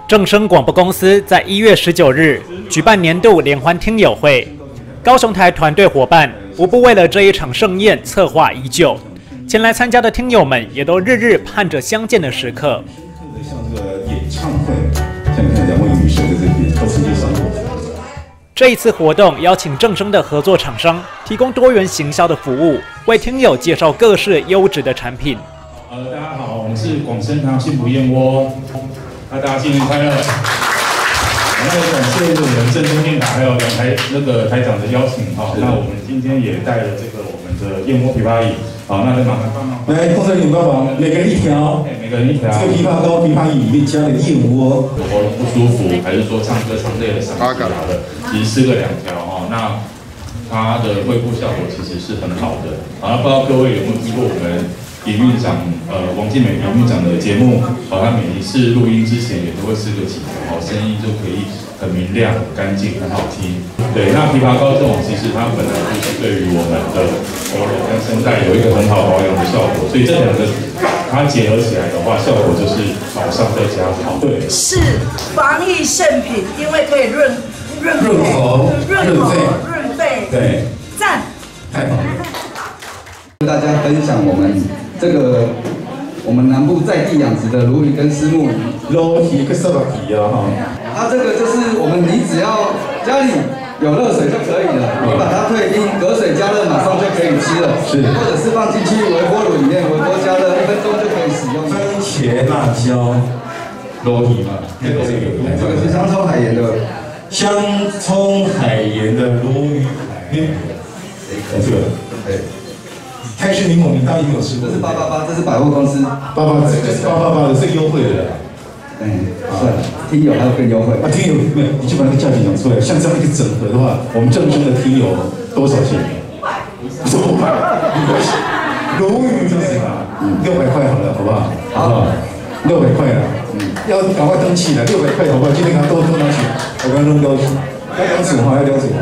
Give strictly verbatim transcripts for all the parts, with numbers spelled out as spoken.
正声广播公司在一月十九日举办年度联欢听友会，高雄台团队伙伴无不为了这一场盛宴策划已久，前来参加的听友们也都日日盼着相见的时刻。 像这个演唱会，像你看两位女神在这边都曾经上过。 这一次活动邀请正声的合作厂商提供多元行销的服务，为听友介绍各式优质的产品。 呃，大家好，我们是广生堂幸福燕窝，那大家新年快乐！那也感谢我们正声电台还有两台那个台长的邀请哈，那我们今天也带了这个我们的燕窝枇杷饮，好，那再麻烦帮忙。 来，工作人员帮忙，每个人一条， 每个人一条。 这个枇杷膏、枇杷饮里面加了燕窝， 喉咙不舒服，还是说唱歌唱累了嗓子哑了，其实吃个两条哈，那它的恢复效果其实是很好的。好，那不知道各位有没有听过我们营运长呃王静美营运长的节目？好，他每一次录音之前也都会吃个几条，好，声音就可以很明亮、很干净、很好听。对，那枇杷膏这种其实它本来就是对于我们的喉咙跟声带有一个很好保养的效果，所以这两个它结合起来的话，效果就是好上再加好。对， 是防疫圣品，因为可以润润润喉、 润喉、润肺。 对， 赞！ 太好了。 跟大家分享我们这个我们南部在地养殖的鲈鱼跟虱目鱼， 鲈鱼跟沙巴皮啊哈。 它这个就是我们你只要家里有热水就可以了，你把它退冰，隔水加热，马上就可以吃了。是，或者是放进去微波炉里面，微波加热一分钟就可以使用。 番茄辣椒鲈鱼嘛，这个这个这个是香葱海盐的香葱海盐的鲈鱼海面，这个对。泰式柠檬你大家有没有吃过？ 这是八八八，这是百货公司。 八八八，这个是八八八的，是优惠的。 嗯，算了，听友还有更优惠。 啊，听友没有，你就把那个价钱讲出来。像这样一个整合的话，我们正声的听友多少钱？五百。是五百，没关系。鲈鱼对吧？六百块好了，好不好？好不好？六百块了，嗯，要赶快登记了。六百块好不好？今天给他多多拿去，我刚刚弄标准，要了解哈，要了解。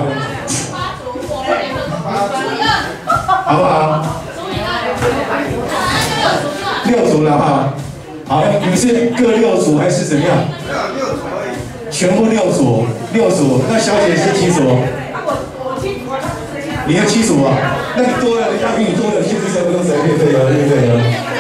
好不好？六组了哈。好，你们是各六组还是怎么样？六组而已。全部六组，六组。那小姐是几组？我七组。你要七组啊？那你多了，人家比你多了，其实才不用谁配对啊，对不对啊？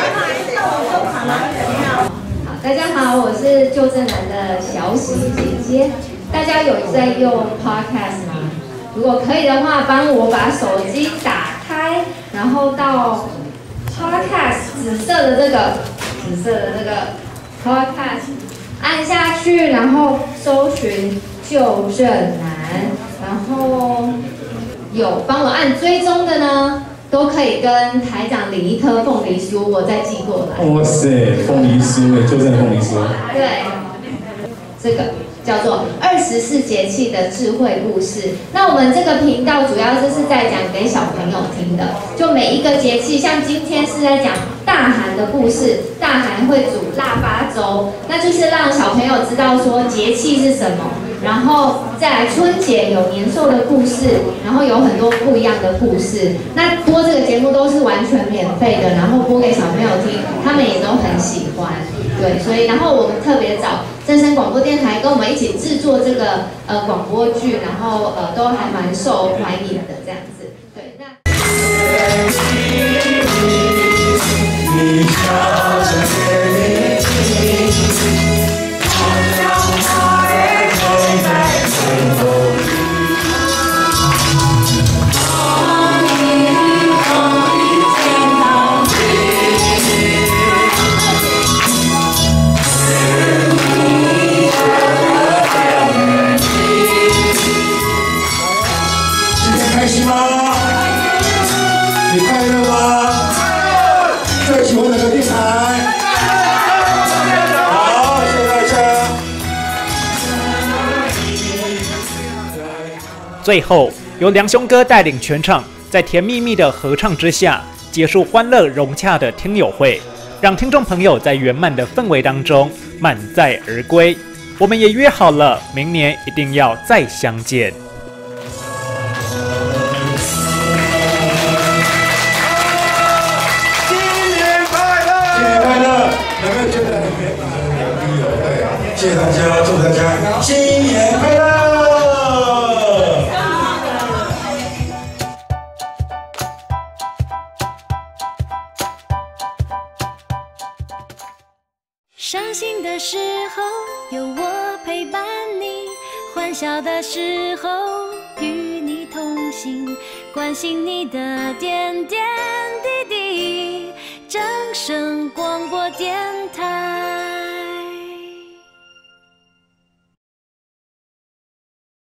好，大家好，我是旧正南的小喜姐姐。大家有在用 Podcast 吗？如果可以的话，帮我把手机打开，然后到 Podcast 紫色的这个紫色的这个 Podcast 按下去，然后搜寻旧正南，然后有帮我按追踪的呢，都可以跟台长领一颗凤梨酥，我再寄过来。 哇塞，凤梨酥哎，旧正凤梨酥。 对，这个。叫做二十四节气的智慧故事。那我们这个频道主要就是在讲给小朋友听的，就每一个节气，像今天是在讲大寒的故事，大寒会煮腊八粥，那就是让小朋友知道说节气是什么，然后再来春节有年兽的故事，然后有很多不一样的故事。那播这个节目都是完全免费的，然后播给小朋友听，他们也都很喜欢。对，所以然后我们特别找正声广播电台跟我们一起制作这个呃广播剧，然后呃都还蛮受欢迎的这样子。对，那。 开心吗？你快乐吗？最喜欢哪个电台？好，谢谢大家。 最后，由梁兄哥带领全场，在甜蜜蜜的合唱之下，结束欢乐融洽的听友会，让听众朋友在圆满的氛围当中满载而归。我们也约好了，明年一定要再相见。 新年快乐！有没有觉得很美？对啊，谢谢谢大家，祝大家新年快乐！ 伤心的时候有我陪伴你，欢笑的时候与你同行，关心你的点点滴滴。掌声广播电台。